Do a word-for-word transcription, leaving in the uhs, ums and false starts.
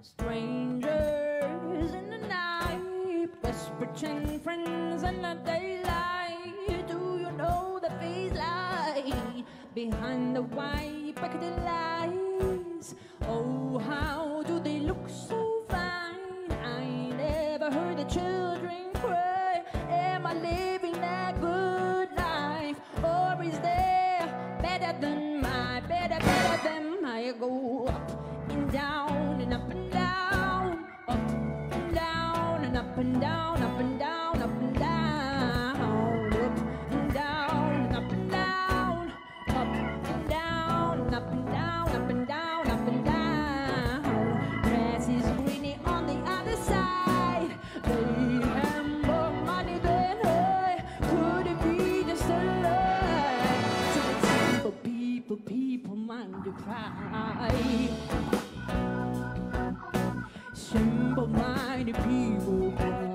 Strangers in the night, desperate friends in the daylight. Do you know the face lie behind the white picket lights? Oh, how do they look so fine? I never heard the children cry. Am I living that good life, or is there better than my, better, better than my? I go up and down and up and down, up and down and up and down, up and down, up and down, up and down and up and down, up and down and up and down, up and down, up and down. Grass is greener on the other side. They have more money than I. Could it be just a lie? So it's simple people, people mind your pride. Simple-minded people.